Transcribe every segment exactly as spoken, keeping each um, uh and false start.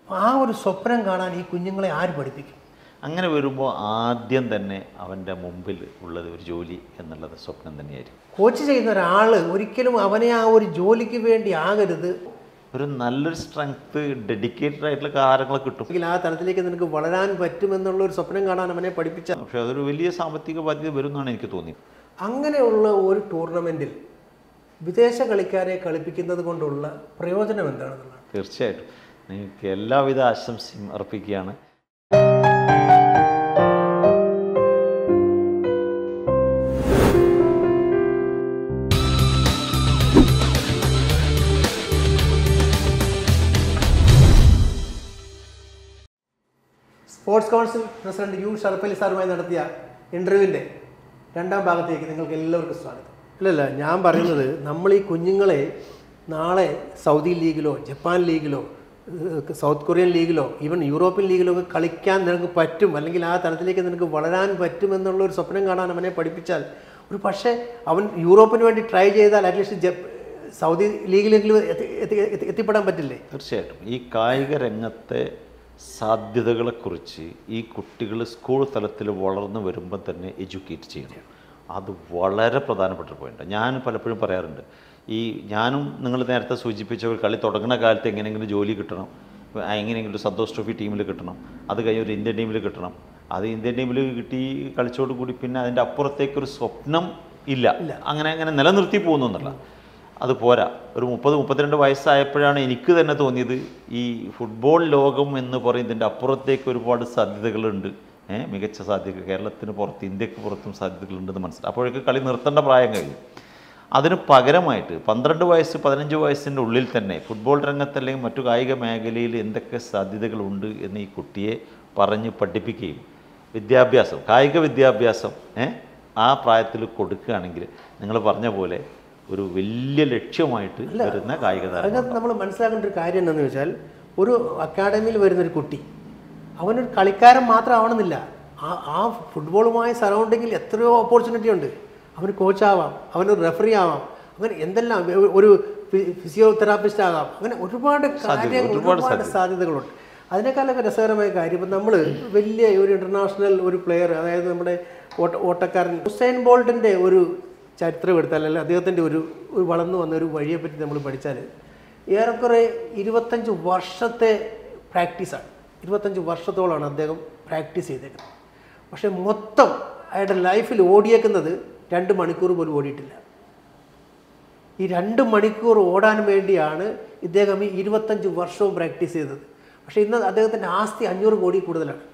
ആ ഒരു സ്വപ്നം കാണാൻ ഈ കുഞ്ഞുങ്ങളെ ആര് പഠിപ്പിക്കും? അങ്ങനെ വരുമ്പോൾ ആദ്യം തന്നെ അവൻ്റെ മുമ്പിൽ ഉള്ളത് ഒരു ജോലി എന്നുള്ളത് സ്വപ്നം തന്നെയായിരിക്കും. കോച്ച് ചെയ്യുന്ന ഒരാൾ ഒരിക്കലും അവനെ ആ ഒരു ജോലിക്ക് വേണ്ടി ആകരുത്. ഒരു നല്ലൊരു സ്ട്രെങ്ത്, ഡെഡിക്കേറ്റഡ് ആയിട്ടുള്ള കാര്യങ്ങൾ കിട്ടും. ആ തലത്തിലേക്ക് നിനക്ക് വളരാൻ പറ്റുമെന്നുള്ള ഒരു സ്വപ്നം കാണാൻ അവനെ പഠിപ്പിച്ച. പക്ഷെ അതൊരു വലിയ സാമ്പത്തിക ബാധ്യത വരുമെന്നാണ് എനിക്ക് തോന്നിയത്. അങ്ങനെയുള്ള ഒരു ടൂർണമെൻറ്റിൽ വിദേശ കളിക്കാരെ കളിപ്പിക്കുന്നത് കൊണ്ടുള്ള പ്രയോജനം എന്താണെന്നുള്ളതാണ്. തീർച്ചയായിട്ടും നിങ്ങൾക്ക് എല്ലാവിധ ആശംസയും അർപ്പിക്കുകയാണ്. Sports council president U Sharaf Ali സാറുമായി നടത്തിയ ഇൻ്റർവ്യൂവിൻ്റെ രണ്ടാം ഭാഗത്തേക്ക് നിങ്ങൾക്ക് എല്ലാവർക്കും സ്വാഗതം. ഇല്ലല്ല, ഞാൻ പറയുന്നത് നമ്മൾ ഈ കുഞ്ഞുങ്ങളെ നാളെ സൗദി ലീഗിലോ ജപ്പാൻ ലീഗിലോ സൗത്ത് കൊറിയൻ ലീഗിലോ ഈവൻ യൂറോപ്യൻ ലീഗിലോ ഒക്കെ കളിക്കാൻ നിനക്ക് പറ്റും, അല്ലെങ്കിൽ ആ തലത്തിലേക്ക് നിനക്ക് വളരാൻ പറ്റുമെന്നുള്ള ഒരു സ്വപ്നം കാണാൻ അവനെ പഠിപ്പിച്ചാൽ ഒരു പക്ഷേ അവൻ യൂറോപ്പിന് വേണ്ടി ട്രൈ ചെയ്താൽ അറ്റ്ലീസ്റ്റ് സൗദി ലീഗിലെങ്കിലും എത്തിപ്പെടാൻ പറ്റില്ലേ? തീർച്ചയായിട്ടും ഈ കായിക രംഗത്തെ സാധ്യതകളെക്കുറിച്ച് ഈ കുട്ടികൾ സ്കൂൾ തലത്തിൽ വളർന്നു വരുമ്പോൾ തന്നെ എഡ്യൂക്കേറ്റ് ചെയ്യണം. അത് വളരെ പ്രധാനപ്പെട്ട ഒരു പോയിൻ്റ്. ഞാൻ പലപ്പോഴും പറയാറുണ്ട്, ഈ ഞാനും നിങ്ങൾ നേരത്തെ സൂചിപ്പിച്ച ഒരു കളി തുടങ്ങുന്ന കാലത്ത് എങ്ങനെയെങ്കിലും ജോലി കിട്ടണം, എങ്ങനെയെങ്കിലും സന്തോഷ് ട്രോഫി ടീമിൽ കിട്ടണം, അത് കഴിഞ്ഞ് ഒരു ഇന്ത്യൻ ടീമിൽ കിട്ടണം, അത് ഇന്ത്യൻ ടീമിൽ കിട്ടി കളിച്ചോട് കൂടി പിന്നെ അതിൻ്റെ അപ്പുറത്തേക്കൊരു സ്വപ്നം ഇല്ല, അങ്ങനെ അങ്ങനെ നിലനിർത്തി പോകുന്നു എന്നുള്ള അത് പോരാ. ഒരു മുപ്പത് മുപ്പത്തിരണ്ട് വയസ്സായപ്പോഴാണ് എനിക്ക് തന്നെ തോന്നിയത് ഈ ഫുട്ബോൾ ലോകം എന്ന് പറയുന്നതിൻ്റെ അപ്പുറത്തേക്ക് ഒരുപാട് സാധ്യതകളുണ്ട്, ഏഹ് മികച്ച സാധ്യത കേരളത്തിന് പുറത്ത് ഇന്ത്യക്ക് പുറത്തും സാധ്യതകളുണ്ടെന്ന് മനസ്സിലായി. അപ്പോഴേക്ക് കളി നിർത്തേണ്ട പ്രായം കഴിഞ്ഞു. അതിന് പകരമായിട്ട് പന്ത്രണ്ട് വയസ്സ് പതിനഞ്ച് വയസ്സിൻ്റെ ഉള്ളിൽ തന്നെ ഫുട്ബോൾ രംഗത്ത് അല്ലെങ്കിൽ മറ്റു കായിക മേഖലയിൽ എന്തൊക്കെ സാധ്യതകളുണ്ട് എന്ന് ഈ കുട്ടിയെ പറഞ്ഞ് പഠിപ്പിക്കുകയും വിദ്യാഭ്യാസം, കായിക വിദ്യാഭ്യാസം ഏഹ് ആ പ്രായത്തിൽ കൊടുക്കുകയാണെങ്കിൽ നിങ്ങൾ പറഞ്ഞ പോലെ ഒരു വലിയ ലക്ഷ്യമായിട്ട് വരുന്ന കായിക താരം. അതിനകത്ത് നമ്മൾ മനസ്സിലാക്കേണ്ട ഒരു കാര്യം എന്താണെന്ന് വെച്ചാൽ, ഒരു അക്കാഡമിയിൽ വരുന്നൊരു കുട്ടി അവനൊരു കളിക്കാരൻ മാത്രം ആവണമെന്നില്ല. ആ ആ ഫുട്ബോളുമായി സറൗണ്ടിങ്ങിൽ എത്രയോ ഓപ്പർച്യൂണിറ്റി ഉണ്ട്. അവന് കോച്ചാവാം, അവനൊരു റെഫറി ആവാം, അങ്ങനെ എന്തെല്ലാം, ഒരു ഫിസിയോതെറാപ്പിസ്റ്റ് ആകാം, അങ്ങനെ ഒരുപാട് കാര്യങ്ങൾ, ഒരുപാട് സാധ്യതകളുണ്ട്. അതിനേക്കാളൊക്കെ രസകരമായ കാര്യം, ഇപ്പം നമ്മൾ വലിയ ഒരു ഇൻ്റർനാഷണൽ ഒരു പ്ലെയർ, അതായത് നമ്മുടെ ഓട്ട ഓട്ടക്കാരൻ ഉസൈൻ ബോൾട്ടിൻ്റെ ഒരു ചരിത്രം എടുത്താൽ, അല്ലെങ്കിൽ അദ്ദേഹത്തിൻ്റെ ഒരു ഒരു വളർന്നു വന്ന ഒരു വഴിയെപ്പറ്റി നമ്മൾ പഠിച്ചാൽ ഏറെക്കുറെ ഇരുപത്തഞ്ച് വർഷത്തെ പ്രാക്ടീസാണ്. ഇരുപത്തഞ്ച് വർഷത്തോളമാണ് അദ്ദേഹം പ്രാക്ടീസ് ചെയ്തേക്കുന്നത്. പക്ഷേ മൊത്തം അയാളുടെ ലൈഫിൽ ഓടിയേക്കുന്നത് രണ്ട് മണിക്കൂർ പോലും ഓടിയിട്ടില്ല. ഈ രണ്ട് മണിക്കൂർ ഓടാൻ വേണ്ടിയാണ് ഇദ്ദേഹം ഈ ഇരുപത്തഞ്ച് വർഷവും പ്രാക്ടീസ് ചെയ്തത്. പക്ഷേ ഇന്ന് അദ്ദേഹത്തിൻ്റെ ആസ്തി അഞ്ഞൂറ് കോടി കൂടുതലാണ്.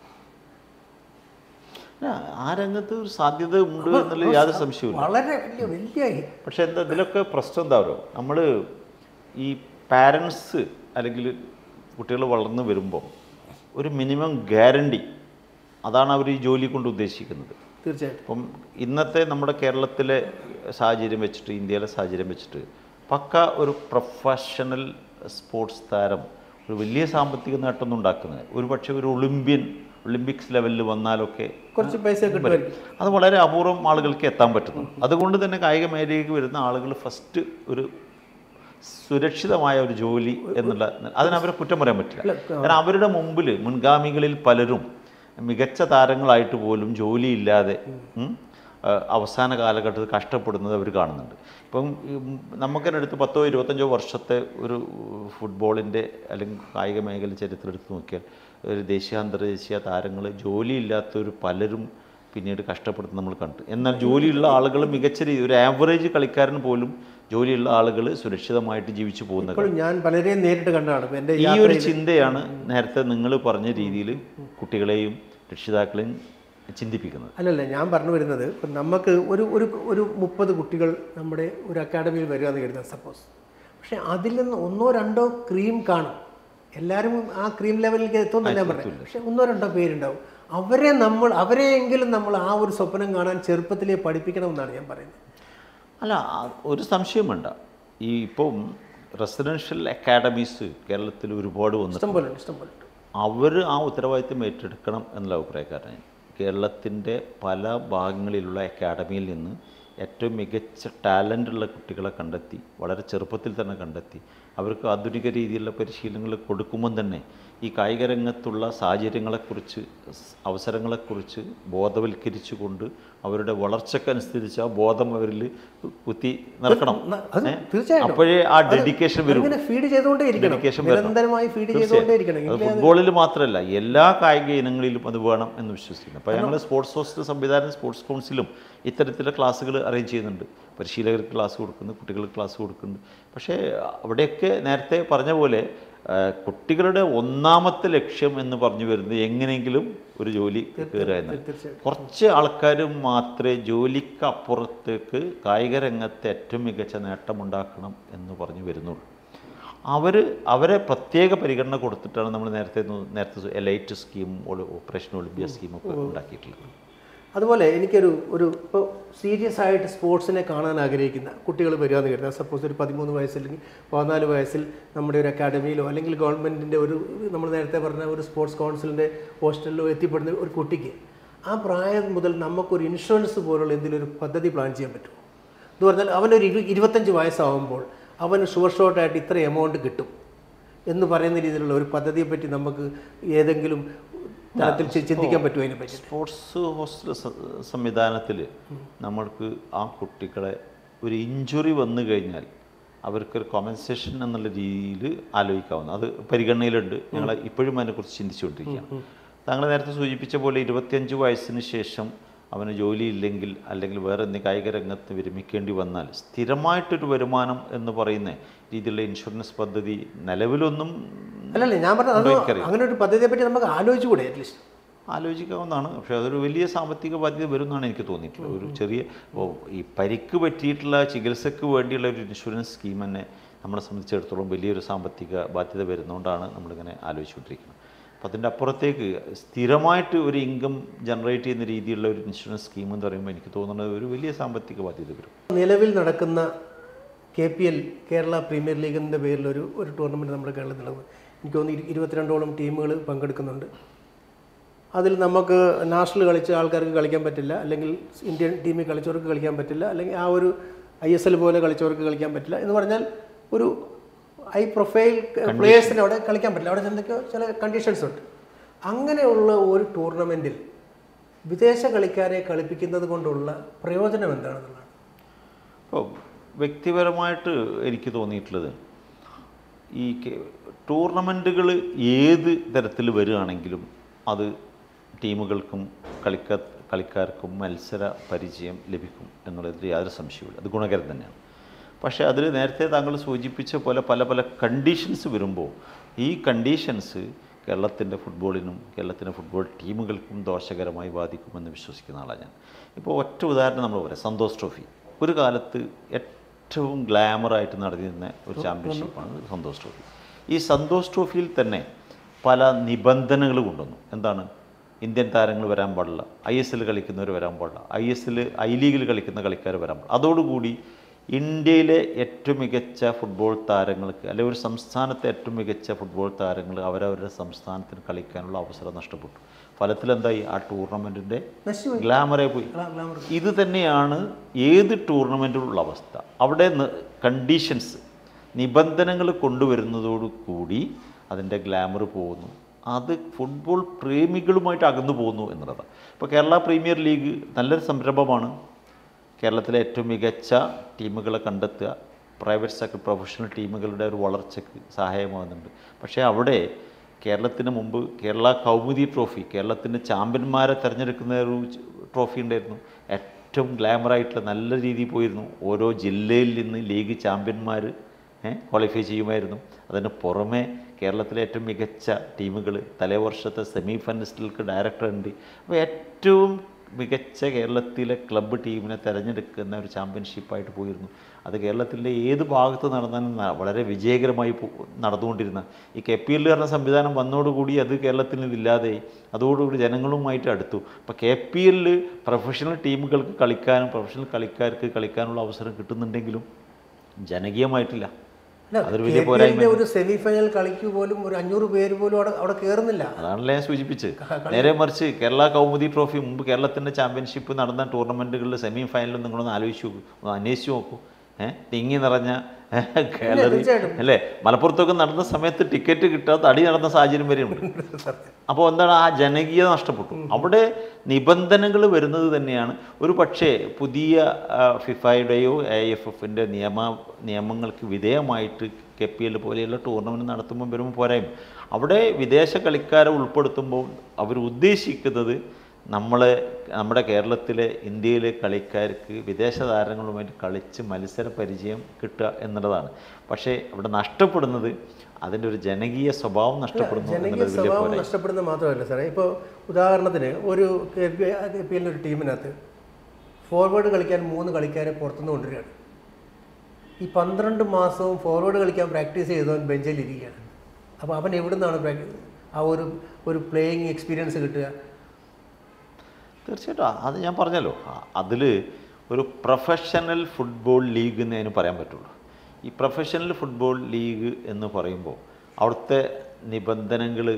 ആ രംഗത്ത് ഒരു സാധ്യത ഉണ്ട് എന്നുള്ള യാതൊരു സംശയവും വളരെ വലിയ വലിയ പക്ഷെ എന്താ ഇതിലൊക്കെ പ്രശ്നം എന്താ പറയുക, നമ്മൾ ഈ പാരൻസ് അല്ലെങ്കിൽ കുട്ടികൾ വളർന്നു വരുമ്പോൾ ഒരു മിനിമം ഗ്യാരണ്ടി, അതാണ് അവർ ഈ ജോലി കൊണ്ട് ഉദ്ദേശിക്കുന്നത്. തീർച്ചയായിട്ടും. അപ്പം ഇന്നത്തെ നമ്മുടെ കേരളത്തിലെ സാഹചര്യം വെച്ചിട്ട്, ഇന്ത്യയിലെ സാഹചര്യം വെച്ചിട്ട് പക്ക ഒരു പ്രൊഫഷണൽ സ്പോർട്സ് താരം ഒരു വലിയ സാമ്പത്തിക നേട്ടമൊന്നും ഉണ്ടാക്കുന്നത് ഒരു പക്ഷേ ഒരു ഒളിമ്പ്യൻ ഒളിമ്പിക്സ് ലെവലിൽ വന്നാലൊക്കെ കുറച്ച് പൈസ കിട്ടുമായിരിക്കും. അത് വളരെ അപൂർവം ആളുകൾക്ക് എത്താൻ പറ്റുന്നു. അതുകൊണ്ട് തന്നെ കായിക മേഖലയിലേക്ക് വരുന്ന ആളുകൾ ഫസ്റ്റ് ഒരു സുരക്ഷിതമായ ഒരു ജോലി എന്നുള്ള അതിനവരെ കുറ്റം പറയാൻ പറ്റില്ല. കാരണം അവരുടെ മുമ്പിൽ മുൻഗാമികളിൽ പലരും മികച്ച താരങ്ങളായിട്ട് പോലും ജോലിയില്ലാതെ അവസാന കാലഘട്ടത്തിൽ കഷ്ടപ്പെടുന്നത് അവർ കാണുന്നുണ്ട്. ഇപ്പം നമുക്കെന്നെ അടുത്ത് പത്തോ ഇരുപത്തഞ്ചോ വർഷത്തെ ഒരു ഫുട്ബോളിൻ്റെ അല്ലെങ്കിൽ കായിക മേഖല ചരിത്രം എടുത്ത് നോക്കിയാൽ ഒരു ദേശീയ അന്തർദേശീയ താരങ്ങൾ ജോലിയില്ലാത്തൊരു പലരും പിന്നീട് കഷ്ടപ്പെടുന്നത് നമ്മൾ കണ്ടു. എന്നാൽ ജോലിയുള്ള ആളുകൾ മികച്ച രീതി, ഒരു ആവറേജ് കളിക്കാരൻ പോലും ജോലിയുള്ള ആളുകൾ സുരക്ഷിതമായിട്ട് ജീവിച്ചു പോകുന്നത് ഞാൻ പലരെയും നേരിട്ട് കണ്ടാണ്. ഈ ഒരു ചിന്തയാണ് നേരത്തെ നിങ്ങൾ പറഞ്ഞ രീതിയിൽ കുട്ടികളെയും രക്ഷിതാക്കളെയും ചിന്തിപ്പിക്കുന്നത്. അല്ലല്ല, ഞാൻ പറഞ്ഞു വരുന്നത് ഇപ്പം നമുക്ക് ഒരു ഒരു ഒരു മുപ്പത് കുട്ടികൾ നമ്മുടെ ഒരു അക്കാഡമിയിൽ വരിക എന്ന് കരുതാം സപ്പോസ്. പക്ഷേ അതിൽ നിന്ന് ഒന്നോ രണ്ടോ ക്രീം കാണും. എല്ലാവരും ആ ക്രീം ലെവലിലേക്ക് എത്തുമെന്ന് ഞാൻ പറഞ്ഞു. പക്ഷേ ഒന്നോ രണ്ടോ പേരുണ്ടാവും. അവരെ നമ്മൾ അവരെയെങ്കിലും നമ്മൾ ആ ഒരു സ്വപ്നം കാണാൻ ചെറുപ്പത്തിലേ പഠിപ്പിക്കണമെന്നാണ് ഞാൻ പറയുന്നത്. അല്ല, ഒരു സംശയം വേണ്ട. ഈ ഇപ്പം റെസിഡൻഷ്യൽ അക്കാഡമീസ് കേരളത്തിൽ ഒരുപാട് വന്നു, ഇഷ്ടംപോലെ ഇഷ്ടംപോലെ അവർ ആ ഉത്തരവാദിത്വം ഏറ്റെടുക്കണം എന്നുള്ള അഭിപ്രായക്കാരനാണ്. കേരളത്തിൻ്റെ പല ഭാഗങ്ങളിലുള്ള അക്കാഡമിയിൽ നിന്ന് ഏറ്റവും മികച്ച ടാലൻ്റുള്ള കുട്ടികളെ കണ്ടെത്തി വളരെ ചെറുപ്പത്തിൽ തന്നെ കണ്ടെത്തി അവർക്ക് ആധുനിക രീതിയിലുള്ള പരിശീലനങ്ങൾ കൊടുക്കുമ്പം തന്നെ ഈ കായിക രംഗത്തുള്ള സാഹചര്യങ്ങളെക്കുറിച്ച് അവസരങ്ങളെക്കുറിച്ച് ബോധവൽക്കരിച്ചുകൊണ്ട് അവരുടെ വളർച്ചക്കനുസരിച്ച് ആ ബോധം അവരിൽ കുത്തി നിറക്കണം. തീർച്ചയായിട്ടും അപ്പോഴേ ആ ഡെഡിക്കേഷൻ വരും. ഫീഡ് ചെയ്തുകൊണ്ടേ ഡെഡിക്കേഷൻ നിരന്തരമായി ഫീഡ് ചെയ്തുകൊണ്ടേ ഇരിക്കണം. ഫുട്ബോളിൽ മാത്രമല്ല എല്ലാ കായിക ഇനങ്ങളിലും അത് വേണം എന്ന് വിശ്വസിക്കുന്നു. അപ്പോൾ ഞങ്ങൾ സ്പോർട്സ് ഹോസ്റ്റൽ സംവിധാനം സ്പോർട്സ് കൗൺസിലും ഇത്തരത്തിലുള്ള ക്ലാസ്സുകൾ അറേഞ്ച് ചെയ്യുന്നുണ്ട്. പരിശീലകർക്ക് ക്ലാസ് കൊടുക്കുന്നു, കുട്ടികൾക്ക് ക്ലാസ് കൊടുക്കുന്നുണ്ട്. പക്ഷേ അവിടെയൊക്കെ നേരത്തെ പറഞ്ഞ പോലെ കുട്ടികളുടെ ഒന്നാമത്തെ ലക്ഷ്യം എന്ന് പറഞ്ഞു വരുന്നത് എങ്ങനെയെങ്കിലും ഒരു ജോലി കയറുക എന്നാണ്. കുറച്ച് ആൾക്കാർ മാത്രമേ ജോലിക്കപ്പുറത്തേക്ക് കായിക രംഗത്തെ ഏറ്റവും മികച്ച നേട്ടമുണ്ടാക്കണം എന്ന് പറഞ്ഞു വരുന്നുള്ളൂ. അവർ അവരെ പ്രത്യേക പരിഗണന കൊടുത്തിട്ടാണ് നമ്മൾ നേരത്തെ നേരത്തെ എലൈറ്റ് സ്കീം, ഓപ്പറേഷൻ ഒളിമ്പിയ സ്കീമൊക്കെ ഉണ്ടാക്കിയിട്ടുള്ളത്. അതുപോലെ എനിക്കൊരു ഒരു ഇപ്പോൾ സീരിയസ് ആയിട്ട് സ്പോർട്സിനെ കാണാൻ ആഗ്രഹിക്കുന്ന കുട്ടികൾ വരിക എന്ന് കരുതുക. സപ്പോസ് ഒരു പതിമൂന്ന് വയസ്സില്ലെങ്കിൽ പതിനാല് വയസ്സിൽ നമ്മുടെ ഒരു അക്കാഡമിയിലോ അല്ലെങ്കിൽ ഗവൺമെൻറ്റിൻ്റെ ഒരു നമ്മൾ നേരത്തെ പറഞ്ഞ ഒരു സ്പോർട്സ് കൗൺസിലിൻ്റെ ഹോസ്റ്റലിലോ എത്തിപ്പെടുന്ന ഒരു കുട്ടിക്ക് ആ പ്രായം മുതൽ നമുക്കൊരു ഇൻഷുറൻസ് പോലുള്ള എന്തെങ്കിലും ഒരു പദ്ധതി പ്ലാൻ ചെയ്യാൻ പറ്റുമോ എന്ന് പറഞ്ഞാൽ അവനൊരു ഇരു ഇരുപത്തഞ്ച് വയസ്സാവുമ്പോൾ അവന് ഷുവർ ഷോട്ടായിട്ട് ഇത്ര എമൗണ്ട് കിട്ടും എന്ന് പറയുന്ന രീതിയിലുള്ള ഒരു പദ്ധതിയെപ്പറ്റി നമുക്ക് ഏതെങ്കിലും തലത്തിൽ ചിന്തിക്കാൻ പറ്റുമോ? അതിനെ പറ്റി സ്പോർട്സ് ഹോസ്റ്റൽ സംവിധാനത്തിൽ നമ്മൾക്ക് ആ കുട്ടികളെ ഒരു ഇഞ്ചുറി വന്നു കഴിഞ്ഞാൽ അവർക്കൊരു കോമ്പൻസേഷൻ എന്നുള്ള രീതിയിൽ ആലോചിക്കാവുന്ന അത് പരിഗണനയിലുണ്ട്. ഞങ്ങൾ ഇപ്പോഴും അതിനെക്കുറിച്ച് ചിന്തിച്ചുകൊണ്ടിരിക്കുകയാണ്. താങ്കൾ നേരത്തെ സൂചിപ്പിച്ച പോലെ ഇരുപത്തിയഞ്ച് വയസ്സിന് ശേഷം അവന് ജോലിയില്ലെങ്കിൽ അല്ലെങ്കിൽ വേറെ എന്തെങ്കിലും കായിക രംഗത്ത് വിരമിക്കേണ്ടി വന്നാൽ സ്ഥിരമായിട്ടൊരു വരുമാനം എന്ന് പറയുന്ന രീതിയിലുള്ള ഇൻഷുറൻസ് പദ്ധതി നിലവിലൊന്നും അല്ലല്ലേ ഞാൻ പറഞ്ഞത്. അങ്ങനെ ഒരു പദ്ധതിയെ പറ്റി നമുക്ക് ആലോചിച്ചുകൂടെ? അറ്റ്ലീസ്റ്റ് ആലോചിക്കാവുന്നതാണ്. പക്ഷേ അതൊരു വലിയ സാമ്പത്തിക ബാധ്യത വരുമെന്നാണ് എനിക്ക് തോന്നിയിട്ടുള്ളത്. ഒരു ചെറിയ ഈ പരിക്ക് പറ്റിയിട്ടുള്ള ചികിത്സയ്ക്ക് വേണ്ടിയുള്ള ഒരു ഇൻഷുറൻസ് സ്കീം തന്നെ നമ്മളെ സംബന്ധിച്ചിടത്തോളം വലിയൊരു സാമ്പത്തിക ബാധ്യത വരുന്നതുകൊണ്ടാണ് നമ്മളിങ്ങനെ ആലോചിച്ചുകൊണ്ടിരിക്കുന്നത്. അപ്പോൾ അതിൻ്റെ അപ്പുറത്തേക്ക് സ്ഥിരമായിട്ട് ഒരു ഇൻകം ജനറേറ്റ് ചെയ്യുന്ന രീതിയിലുള്ള ഒരു ഇൻഷുറൻസ് സ്കീം എന്ന് പറയുമ്പോൾ എനിക്ക് തോന്നുന്നത് ഒരു വലിയ സാമ്പത്തിക ബാധ്യത വരും. നിലവിൽ നടക്കുന്ന K P L Kerala premier ലീഗിൻ്റെ പേരിലൊരു ഒരു ടൂർണമെൻറ്റ് നമ്മുടെ കേരളത്തിൽ നടക്കും. എനിക്ക് തോന്നുന്നു ഇരുപത്തിരണ്ടോളം ടീമുകൾ പങ്കെടുക്കുന്നുണ്ട്. അതിൽ നമുക്ക് നാഷണൽ കളിച്ച ആൾക്കാർക്ക് കളിക്കാൻ പറ്റില്ല, അല്ലെങ്കിൽ ഇന്ത്യൻ ടീമിൽ കളിച്ചവർക്ക് കളിക്കാൻ പറ്റില്ല, അല്ലെങ്കിൽ ആ ഒരു ഐ എസ് എൽ പോലെ കളിച്ചവർക്ക് കളിക്കാൻ പറ്റില്ല എന്ന് പറഞ്ഞാൽ ഒരു ഹൈ പ്രൊഫൈൽ പ്ലേയേഴ്സിന് അവിടെ കളിക്കാൻ പറ്റില്ല. അവിടെ എന്തൊക്കെയോ ചില കണ്ടീഷൻസ് ഉണ്ട്. അങ്ങനെയുള്ള ഒരു ടൂർണമെൻറ്റിൽ വിദേശ കളിക്കാരെ കളിപ്പിക്കുന്നത് കൊണ്ടുള്ള പ്രയോജനം എന്താണെന്നുള്ളതാണ്. ഇപ്പോൾ വ്യക്തിപരമായിട്ട് എനിക്ക് തോന്നിയിട്ടുള്ളത് ഈ ടൂർണമെൻറ്റുകൾ ഏത് തരത്തിൽ വരികയാണെങ്കിലും അത് ടീമുകൾക്കും കളിക്ക കളിക്കാർക്കും മത്സര പരിചയം ലഭിക്കും എന്നുള്ളതിൽ യാതൊരു സംശയമില്ല. അത് ഗുണകരം തന്നെയാണ്. പക്ഷേ അതിൽ നേരത്തെ താങ്കൾ സൂചിപ്പിച്ച പോലെ പല പല കണ്ടീഷൻസ് വരുമ്പോൾ ഈ കണ്ടീഷൻസ് കേരളത്തിൻ്റെ ഫുട്ബോളിനും കേരളത്തിൻ്റെ ഫുട്ബോൾ ടീമുകൾക്കും ദോഷകരമായി ബാധിക്കുമെന്ന് വിശ്വസിക്കുന്ന ആളാണ് ഞാൻ. ഇപ്പോൾ ഒറ്റ ഉദാഹരണം നമ്മൾ പറയാം, സന്തോഷ് ട്രോഫി. ഒരു കാലത്ത് ഏറ്റവും ഗ്ലാമറായിട്ട് നടന്നിരുന്ന ഒരു ചാമ്പ്യൻഷിപ്പാണ് സന്തോഷ് ട്രോഫി. ഈ സന്തോഷ് ട്രോഫിയിൽ തന്നെ പല നിബന്ധനകൾ കൊണ്ടുവന്നു. എന്താണ്? ഇന്ത്യൻ താരങ്ങൾ വരാൻ പാടില്ല, ഐ എസ് എൽ കളിക്കുന്നവർ വരാൻ പാടില്ല, ഐ എസ് എൽ ഐ ലീഗിൽ കളിക്കുന്ന കളിക്കാർ വരാൻ പാടില്ല. അതോടുകൂടി ഇന്ത്യയിലെ ഏറ്റവും മികച്ച ഫുട്ബോൾ താരങ്ങൾക്ക് അല്ലെങ്കിൽ ഒരു സംസ്ഥാനത്തെ ഏറ്റവും മികച്ച ഫുട്ബോൾ താരങ്ങൾ അവരവരുടെ സംസ്ഥാനത്തിന് കളിക്കാനുള്ള അവസരം നഷ്ടപ്പെട്ടു. ഫലത്തിലെന്തായി? ആ ടൂർണമെൻറ്റിൻ്റെ ഗ്ലാമറേ പോയി. ഇത് തന്നെയാണ് ഏത് ടൂർണമെൻറ്റിലുള്ള അവസ്ഥ. അവിടെ കണ്ടീഷൻസ് നിബന്ധനകൾ കൊണ്ടുവരുന്നതോടുകൂടി അതിൻ്റെ ഗ്ലാമർ പോകുന്നു. അത് ഫുട്ബോൾ പ്രേമികളുമായിട്ട് അകന്നു പോകുന്നു എന്നുള്ളതാണ്. ഇപ്പോൾ കേരള പ്രീമിയർ ലീഗ് നല്ലൊരു സംരംഭമാണ്. കേരളത്തിലെ ഏറ്റവും മികച്ച ടീമുകളെ കണ്ടെത്തുക, പ്രൈവറ്റ് സെക്ടർ പ്രൊഫഷണൽ ടീമുകളുടെ ഒരു വളർച്ചയ്ക്ക് സഹായമാകുന്നുണ്ട്. പക്ഷേ അവിടെ കേരളത്തിന് മുമ്പ് കേരള കൗമുദി ട്രോഫി, കേരളത്തിൻ്റെ ചാമ്പ്യന്മാരെ തിരഞ്ഞെടുക്കുന്ന ഒരു ട്രോഫി ഉണ്ടായിരുന്നു. ഏറ്റവും ഗ്ലാമറായിട്ടുള്ള നല്ല രീതിയിൽ പോയിരുന്നു. ഓരോ ജില്ലയിൽ നിന്ന് ലീഗ് ചാമ്പ്യന്മാർ ക്വാളിഫൈ ചെയ്യുമായിരുന്നു. അതിന് പുറമെ കേരളത്തിലെ ഏറ്റവും മികച്ച ടീമുകൾ തലേ വർഷത്തെ സെമി ഫൈനലിസ്റ്റുകൾക്ക് ഡയറക്ടർ ഉണ്ട്. അപ്പോൾ ഏറ്റവും മികച്ച കേരളത്തിലെ ക്ലബ്ബ് ടീമിനെ തിരഞ്ഞെടുക്കുന്ന ഒരു ചാമ്പ്യൻഷിപ്പായിട്ട് പോയിരുന്നു. അത് കേരളത്തിൻ്റെ ഏത് ഭാഗത്ത് നടന്നാലും വളരെ വിജയകരമായി നടന്നുകൊണ്ടിരുന്ന ഈ കെ പി എൽ പറഞ്ഞ സംവിധാനം വന്നതോടുകൂടി അത് കേരളത്തിൽ നിന്നില്ലാതെ അതോടുകൂടി ജനങ്ങളുമായിട്ട് അടുത്തു. അപ്പോൾ കെ പി എല്ലിൽ പ്രൊഫഷണൽ ടീമുകൾക്ക് കളിക്കാനും പ്രൊഫഷണൽ കളിക്കാർക്ക് കളിക്കാനുള്ള അവസരം കിട്ടുന്നുണ്ടെങ്കിലും ജനകീയമായിട്ടില്ല. അതൊരു വലിയ പോരായ്മ. ഒരു സെമി ഫൈനൽ കളിക്ക് പോലും ഒരു അഞ്ഞൂറ് പേര് പോലും അവിടെ അവിടെ കയറുന്നില്ല. അതാണല്ലേ ഞാൻ സൂചിപ്പിച്ച്. നേരെ മറിച്ച് കേരള കൗമുദി ട്രോഫി മുമ്പ് കേരളത്തിൻ്റെ ചാമ്പ്യൻഷിപ്പ് നടന്ന ടൂർണമെൻറ്റുകളിൽ സെമി ഫൈനലിൽ നിങ്ങളൊന്ന് ആലോചിച്ച് നോക്കൂ, ഒന്ന് അന്വേഷിച്ച് നോക്കൂ. ഏഹ് തിങ്ങി നിറഞ്ഞ ഗാലറി അല്ലേ? മലപ്പുറത്തൊക്കെ നടന്ന സമയത്ത് ടിക്കറ്റ് കിട്ടാത്ത അടി നടന്ന സാഹചര്യം വരെയുണ്ട്. അപ്പോൾ എന്താണ്, ആ ജനകീയത നഷ്ടപ്പെട്ടു. അവിടെ നിബന്ധനകൾ വരുന്നത് തന്നെയാണ്. ഒരു പക്ഷേ പുതിയ ഫിഫയുടെയോ എ എഫ് എഫിൻ്റെ നിയമ നിയമങ്ങൾക്ക് വിധേയമായിട്ട് കെ പി എൽ പോലെയുള്ള ടൂർണമെൻറ്റ് നടത്തുമ്പോൾ വരുമ്പോൾ പോരായ്മ. അവിടെ വിദേശ കളിക്കാരെ ഉൾപ്പെടുത്തുമ്പോൾ അവർ ഉദ്ദേശിക്കുന്നത് നമ്മളെ നമ്മുടെ കേരളത്തിലെ ഇന്ത്യയിലെ കളിക്കാർക്ക് വിദേശ താരങ്ങളുമായിട്ട് കളിച്ച് മത്സര പരിചയം കിട്ടുക എന്നുള്ളതാണ്. പക്ഷേ അവിടെ നഷ്ടപ്പെടുന്നത് അതിൻ്റെ ഒരു ജനകീയ സ്വഭാവം നഷ്ടപ്പെടുന്നു. ജനകീയ സ്വഭാവം നഷ്ടപ്പെടുന്നത് മാത്രമല്ല സാറേ, ഇപ്പോൾ ഉദാഹരണത്തിന് ഒരു കെ പി കെ പി എല്ലിൻ്റെ ഒരു ടീമിനകത്ത് ഫോർവേഡ് കളിക്കാൻ മൂന്ന് കളിക്കാരെ പുറത്തുനിന്ന് കൊണ്ടുവരികയാണ്. ഈ പന്ത്രണ്ട് മാസവും ഫോർവേഡ് കളിക്കാൻ പ്രാക്ടീസ് ചെയ്തവൻ ബെഞ്ചിൽ ഇരിക്കുകയാണ്. അപ്പോൾ അവൻ എവിടെ നിന്നാണ് പ്രാക്ടീസ് ആ ഒരു ഒരു പ്ലേയിങ് എക്സ്പീരിയൻസ് കിട്ടുക? തീർച്ചയായിട്ടും അത് ഞാൻ പറഞ്ഞല്ലോ, അതിൽ ഒരു പ്രൊഫഷണൽ ഫുട്ബോൾ ലീഗ് എന്ന് അതിന് പറയാൻ പറ്റുള്ളൂ. ഈ പ്രൊഫഷണൽ ഫുട്ബോൾ ലീഗ് എന്ന് പറയുമ്പോൾ അവിടുത്തെ നിബന്ധനകൾ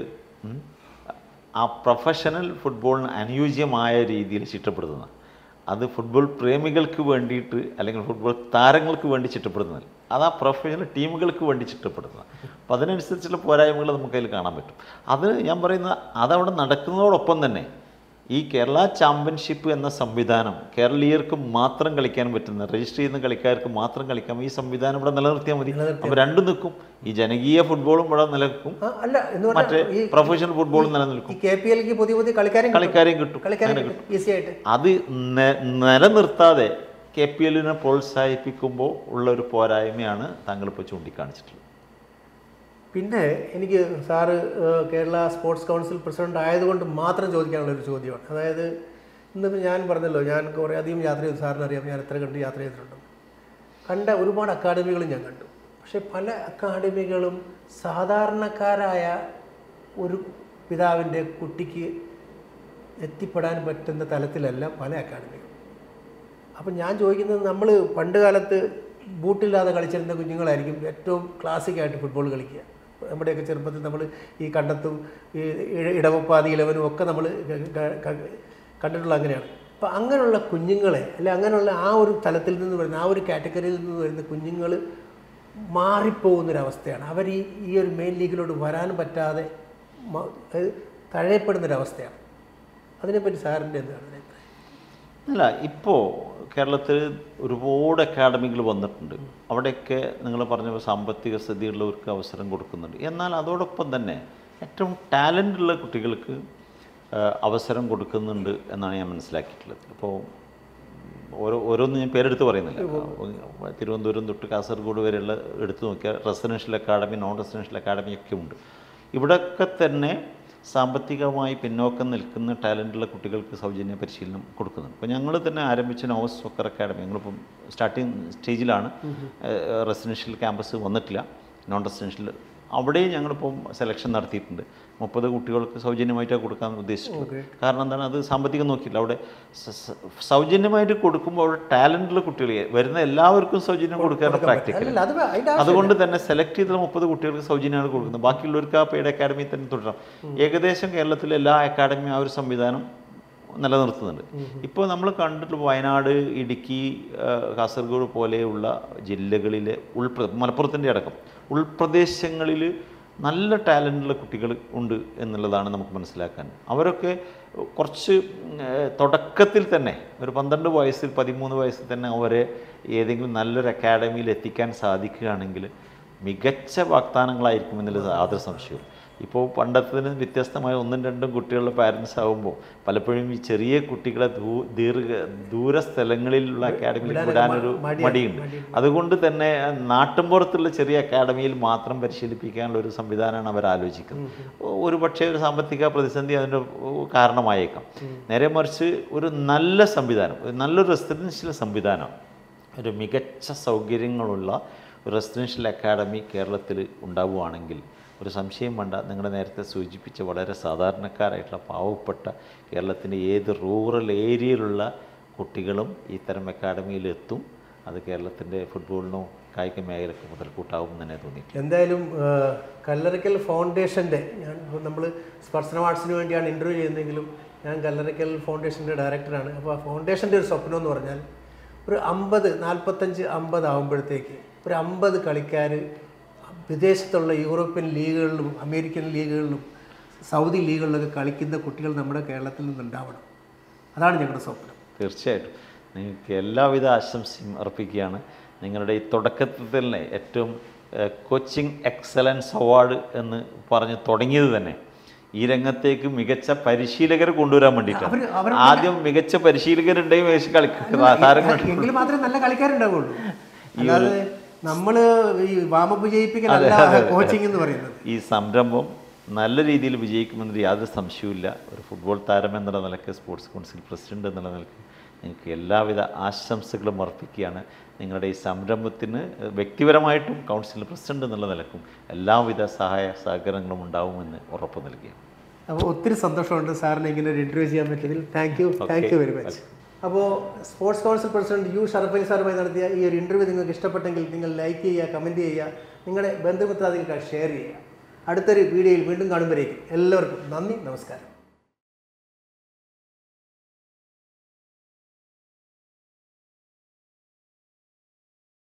ആ പ്രൊഫഷണൽ ഫുട്ബോളിന് അനുയോജ്യമായ രീതിയിൽ ചിട്ടപ്പെടുത്തുന്നത്. അത് ഫുട്ബോൾ പ്രേമികൾക്ക് വേണ്ടിയിട്ട് അല്ലെങ്കിൽ ഫുട്ബോൾ താരങ്ങൾക്ക് വേണ്ടി ചിട്ടപ്പെടുന്നതല്ല, അത് ആ പ്രൊഫഷണൽ ടീമുകൾക്ക് വേണ്ടി ചിട്ടപ്പെടുന്നതാണ്. അപ്പം അതിനനുസരിച്ചുള്ള പോരായ്മകൾ നമുക്കതിൽ കാണാൻ പറ്റും. അത് ഞാൻ പറയുന്നത് അതവിടെ നടക്കുന്നതോടൊപ്പം തന്നെ ഈ കേരള ചാമ്പ്യൻഷിപ്പ് എന്ന സംവിധാനം കേരളീയർക്ക് മാത്രം കളിക്കാൻ പറ്റുന്ന, രജിസ്റ്റർ ചെയ്യുന്ന കളിക്കാർക്ക് മാത്രം കളിക്കാം, ഈ സംവിധാനം ഇവിടെ നിലനിർത്തിയാൽ മതി. അപ്പോൾ രണ്ടും നിൽക്കും. ഈ ജനകീയ ഫുട്ബോളും ഇവിടെ നിലനിൽക്കും, മറ്റേ പ്രൊഫഷണൽ ഫുട്ബോളും നിലനിൽക്കും. കളിക്കാരെയും കിട്ടും. അത് നിലനിർത്താതെ കെ പി എല്ലിനെ പ്രോത്സാഹിപ്പിക്കുമ്പോൾ ഉള്ള ഒരു പോരായ്മയാണ് താങ്കളിപ്പോൾ ചൂണ്ടിക്കാണിച്ചിട്ടുള്ളത്. പിന്നെ എനിക്ക് sir Kerala sports council president ആയതുകൊണ്ട് മാത്രം ചോദിക്കാനുള്ളൊരു ചോദ്യമാണ്. അതായത് ഇന്നിപ്പോൾ ഞാൻ പറഞ്ഞല്ലോ, ഞാൻ കുറേ അധികം യാത്ര ചെയ്തു, സാറിന് അറിയാം ഞാൻ എത്ര കണ്ട് യാത്ര ചെയ്തിട്ടുണ്ട്. കണ്ട ഒരുപാട് അക്കാഡമികളും ഞാൻ കണ്ടു. പക്ഷേ പല അക്കാഡമികളും സാധാരണക്കാരായ ഒരു പിതാവിൻ്റെ കുട്ടിക്ക് എത്തിപ്പെടാൻ പറ്റുന്ന തലത്തിലല്ല പല അക്കാഡമികളും. അപ്പം ഞാൻ ചോദിക്കുന്നത്, നമ്മൾ പണ്ട് കാലത്ത് ബൂട്ടില്ലാതെ കളിച്ചിരുന്ന കുഞ്ഞുങ്ങളായിരിക്കും ഏറ്റവും ക്ലാസിക്കായിട്ട് ഫുട്ബോൾ കളിക്കുക. നമ്മുടെയൊക്കെ ചെറുപ്പത്തിൽ നമ്മൾ ഈ കണ്ടത്തും ഈ ഇടവപ്പാതി ഇലവനും ഒക്കെ നമ്മൾ കണ്ടിട്ടുള്ള അങ്ങനെയാണ്. അപ്പം അങ്ങനെയുള്ള കുഞ്ഞുങ്ങളെ അല്ലെ അങ്ങനെയുള്ള ആ ഒരു തലത്തിൽ നിന്ന് വരുന്ന ആ ഒരു കാറ്റഗറിയിൽ നിന്ന് വരുന്ന കുഞ്ഞുങ്ങൾ മാറിപ്പോകുന്നൊരവസ്ഥയാണ്. അവർ ഈ ഈ ഒരു മെയിൻ ലീഗിലോട്ട് വരാൻ പറ്റാതെ തഴയപ്പെടുന്നൊരവസ്ഥയാണ്. അതിനെപ്പറ്റി സാറിൻ്റെ എന്താണ് അഭിപ്രായം? അല്ല, ഇപ്പോൾ കേരളത്തിൽ ഒരുപാട് അക്കാഡമികൾ വന്നിട്ടുണ്ട്. അവിടെയൊക്കെ നിങ്ങൾ പറഞ്ഞ സാമ്പത്തിക സ്ഥിതിയുള്ളവർക്ക് അവസരം കൊടുക്കുന്നുണ്ട്. എന്നാൽ അതോടൊപ്പം തന്നെ ഏറ്റവും ടാലൻ്റുള്ള കുട്ടികൾക്ക് അവസരം കൊടുക്കുന്നുണ്ട് എന്നാണ് ഞാൻ മനസ്സിലാക്കിയിട്ടുള്ളത്. ഇപ്പോൾ ഓരോ ഓരോന്നും ഞാൻ പേരെടുത്ത് പറയുന്നില്ല. തിരുവനന്തപുരം തൊട്ട് കാസർഗോഡ് വരെയുള്ള എടുത്തു നോക്കിയാൽ residential academy, non residential academy ഒക്കെ ഉണ്ട്. ഇവിടെയൊക്കെ തന്നെ സാമ്പത്തികമായി പിന്നോക്കം നിൽക്കുന്ന ടാലൻ്റുള്ള കുട്ടികൾക്ക് സൗജന്യ പരിശീലനം കൊടുക്കുന്നുണ്ട്. ഇപ്പോൾ ഞങ്ങൾ തന്നെ ആരംഭിച്ച നോവസ് സോക്കർ അക്കാഡമി, ഞങ്ങളിപ്പം സ്റ്റാർട്ടിങ് സ്റ്റേജിലാണ്. റെസിഡൻഷ്യൽ ക്യാമ്പസ് വന്നിട്ടില്ല, നോൺ റെസിഡൻഷ്യൽ. അവിടെയും ഞങ്ങളിപ്പം സെലക്ഷൻ നടത്തിയിട്ടുണ്ട്. മുപ്പത് കുട്ടികൾക്ക് സൗജന്യമായിട്ടാണ് കൊടുക്കാൻ ഉദ്ദേശിച്ചിട്ടുള്ളത്. കാരണം എന്താണ്, അത് സാമ്പത്തികം നോക്കിയില്ല. അവിടെ സൗജന്യമായിട്ട് കൊടുക്കുമ്പോൾ അവിടെ ടാലൻ്റുള്ള കുട്ടികളെ വരുന്ന എല്ലാവർക്കും സൗജന്യം കൊടുക്കാനുള്ള പ്രാക്ടിക്കൽ. അതുകൊണ്ട് തന്നെ സെലക്ട് ചെയ്ത മുപ്പത് കുട്ടികൾക്ക് സൗജന്യമാണ് കൊടുക്കുന്നത്. ബാക്കിയുള്ളവർക്ക് ആ പെയ്ഡ് അക്കാഡമി തന്നെ തുടരാം. ഏകദേശം കേരളത്തിലെ എല്ലാ അക്കാഡമിയും ആ ഒരു സംവിധാനം നിലനിർത്തുന്നുണ്ട്. ഇപ്പോൾ നമ്മൾ കണ്ടിട്ടുള്ള വയനാട്, ഇടുക്കി, കാസർഗോഡ് പോലെയുള്ള ജില്ലകളിലെ ഉൾപ്ര മലപ്പുറത്തിൻ്റെ അടക്കം ഉൾപ്രദേശങ്ങളിൽ നല്ല ടാലൻ്റുള്ള കുട്ടികൾ ഉണ്ട് എന്നുള്ളതാണ് നമുക്ക് മനസ്സിലാക്കാൻ. അവരൊക്കെ കുറച്ച് തുടക്കത്തിൽ തന്നെ ഒരു പന്ത്രണ്ട് വയസ്സിൽ പതിമൂന്ന് വയസ്സിൽ തന്നെ അവരെ ഏതെങ്കിലും നല്ലൊരു അക്കാഡമിയിൽ എത്തിക്കാൻ സാധിക്കുകയാണെങ്കിൽ മികച്ച വാഗ്ദാനങ്ങളായിരിക്കും എന്നുള്ള യാതൊരു സംശയവും. ഇപ്പോൾ പണ്ടത്തിന് വ്യത്യസ്തമായ ഒന്നും രണ്ടും കുട്ടികളുടെ പാരൻസ് ആകുമ്പോൾ പലപ്പോഴും ഈ ചെറിയ കുട്ടികളെ ദൂ ദീർഘ ദൂര സ്ഥലങ്ങളിലുള്ള അക്കാഡമിയിൽ വിടാനൊരു മടിയുണ്ട്. അതുകൊണ്ട് തന്നെ നാട്ടിൻപുറത്തുള്ള ചെറിയ അക്കാഡമിയിൽ മാത്രം പരിശീലിപ്പിക്കാനുള്ള ഒരു സംവിധാനമാണ് അവർ ആലോചിക്കുന്നത്. ഒരു പക്ഷേ ഒരു സാമ്പത്തിക പ്രതിസന്ധി അതിൻ്റെ കാരണമായേക്കാം. നേരെ മറിച്ച് ഒരു നല്ല സംവിധാനം, ഒരു നല്ലൊരു റെസിഡൻഷ്യൽ സംവിധാനം, ഒരു മികച്ച സൗകര്യങ്ങളുള്ള ഒരു റെസിഡൻഷ്യൽ അക്കാഡമി കേരളത്തിൽ ഉണ്ടാവുകയാണെങ്കിൽ ഒരു സംശയം വേണ്ട, നിങ്ങളുടെ നേരത്തെ സൂചിപ്പിച്ച വളരെ സാധാരണക്കാരായിട്ടുള്ള പാവപ്പെട്ട കേരളത്തിൻ്റെ ഏത് റൂറൽ ഏരിയയിലുള്ള കുട്ടികളും ഇത്തരം അക്കാഡമിയിലെത്തും. അത് കേരളത്തിൻ്റെ ഫുട്ബോളിനോ കായിക മേഖലയ്ക്ക് മുതൽക്കൂട്ടാവും തന്നെ തോന്നി. എന്തായാലും കല്ലറയ്ക്കൽ ഫൗണ്ടേഷൻ്റെ, ഞാൻ നമ്മൾ സ്പർശന ആർട്സിന് വേണ്ടിയാണ് ഇൻ്റർവ്യൂ ചെയ്യുന്നതെങ്കിലും ഞാൻ കല്ലറയ്ക്കൽ ഫൗണ്ടേഷൻ്റെ ഡയറക്ടറാണ്. അപ്പോൾ ആ ഫൗണ്ടേഷൻ്റെ ഒരു സ്വപ്നം എന്ന് പറഞ്ഞാൽ ഒരു അമ്പത് നാൽപ്പത്തഞ്ച് അമ്പത് ആകുമ്പോഴത്തേക്ക് ഒരു അമ്പത് കളിക്കാർ വിദേശത്തുള്ള യൂറോപ്യൻ ലീഗുകളിലും അമേരിക്കൻ ലീഗുകളിലും സൗദി ലീഗുകളിലൊക്കെ കളിക്കുന്ന കുട്ടികൾ നമ്മുടെ കേരളത്തിൽ നിന്നുണ്ടാവണം. അതാണ് ഞങ്ങളുടെ സ്വപ്നം. തീർച്ചയായിട്ടും നിങ്ങൾക്ക് എല്ലാവിധ ആശംസയും അർപ്പിക്കുകയാണ്. നിങ്ങളുടെ ഈ തുടക്കത്തിൽ തന്നെ ഏറ്റവും കോച്ചിങ് എക്സലൻസ് അവാർഡ് എന്ന് പറഞ്ഞ് തുടങ്ങിയത് തന്നെ ഈ രംഗത്തേക്ക് മികച്ച പരിശീലകരെ കൊണ്ടുവരാൻ വേണ്ടിയിട്ടാണ്. ആദ്യം മികച്ച പരിശീലകരുണ്ടെങ്കിൽ മികച്ച കളിക്കാരെങ്കിലും മാത്രമേ നല്ല കളിക്കാരുണ്ടാവുള്ളൂ. അല്ലാതെ നമ്മൾ ഈ വാമപ്പ് വിജയിപ്പിക്കലല്ല കോച്ചിങ് എന്ന് പറയുന്നത്. ഈ സംരംഭം നല്ല രീതിയിൽ വിജയിക്കുമെന്നൊരു യാതൊരു സംശയവുമില്ല. ഒരു ഫുട്ബോൾ താരം എന്നുള്ള നിലയ്ക്ക്, സ്പോർട്സ് കൗൺസിൽ പ്രസിഡന്റ് എന്നുള്ള നിലയ്ക്ക് നിങ്ങൾക്ക് എല്ലാവിധ ആശംസകളും അർപ്പിക്കുകയാണ്. നിങ്ങളുടെ ഈ സംരംഭത്തിന് വ്യക്തിപരമായിട്ടും കൗൺസിൽ പ്രസിഡന്റ് എന്നുള്ള നിലക്കും എല്ലാവിധ സഹായ സഹകരണങ്ങളും ഉണ്ടാവുമെന്ന് ഉറപ്പ് നൽകുകയാണ്. അപ്പോൾ ഒത്തിരി സന്തോഷമുണ്ട് സാറിനെ ഇങ്ങനെ ഒരു ഇൻ്റർവ്യൂ ചെയ്യാൻ പറ്റിയതിൽ. Thank you thank you very much. അപ്പോൾ sports council president U Sharaf Ali സാറുമായി നടത്തിയ ഈ ഒരു ഇൻ്റർവ്യൂ നിങ്ങൾക്ക് ഇഷ്ടപ്പെട്ടെങ്കിൽ നിങ്ങൾ ലൈക്ക് ചെയ്യുക, കമൻറ്റ് ചെയ്യുക, നിങ്ങളുടെ ബന്ധുമിത്രാദികൾക്ക് ഷെയർ ചെയ്യുക. അടുത്തൊരു വീഡിയോയിൽ വീണ്ടും കാണുമ്പോഴേക്കും എല്ലാവർക്കും നന്ദി, നമസ്കാരം.